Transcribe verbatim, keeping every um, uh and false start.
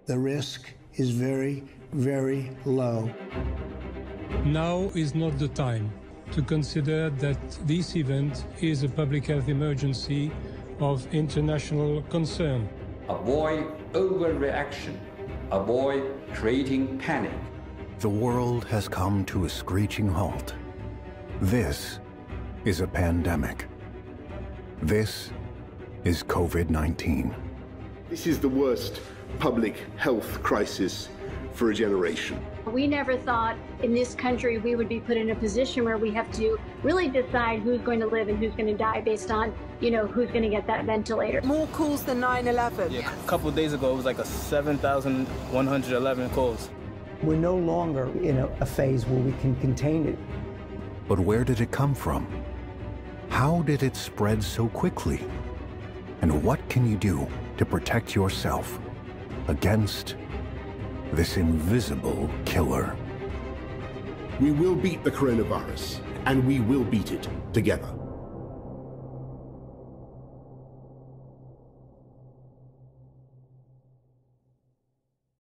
The risk is very, very low. Now is not the time to consider that this event is a public health emergency of international concern. Avoid overreaction. Avoid creating panic. The world has come to a screeching halt. This is a pandemic. This is COVID nineteen. This is the worst public health crisis for a generation. We never thought in this country we would be put in a position where we have to really decide who's going to live and who's going to die based on, you know, who's going to get that ventilator. More calls than nine eleven. Yeah, a couple of days ago, it was like a seven thousand one hundred eleven calls. We're no longer in a, a phase where we can contain it. But where did it come from? How did it spread so quickly? And what can you do to protect yourself against this invisible killer? We will beat the coronavirus, and we will beat it together.